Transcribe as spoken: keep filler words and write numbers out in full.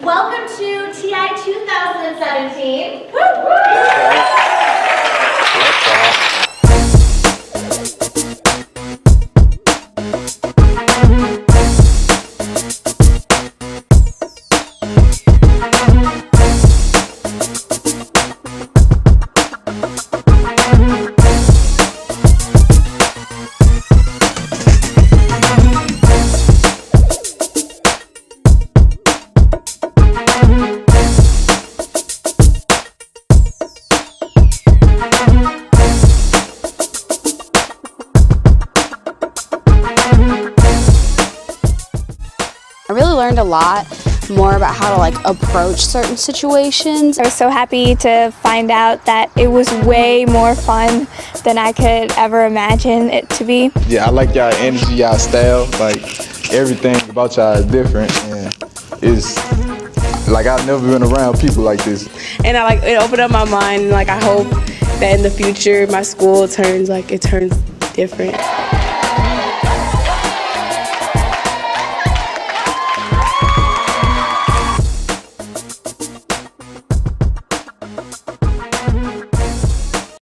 Welcome to T I two thousand seventeen. Woo! I really learned a lot more about how to like approach certain situations. I was so happy to find out that it was way more fun than I could ever imagine it to be. Yeah, I like y'all energy, y'all style, like everything about y'all is different, and it's like I've never been around people like this. And I like it opened up my mind, and like I hope that in the future my school turns like it turns different.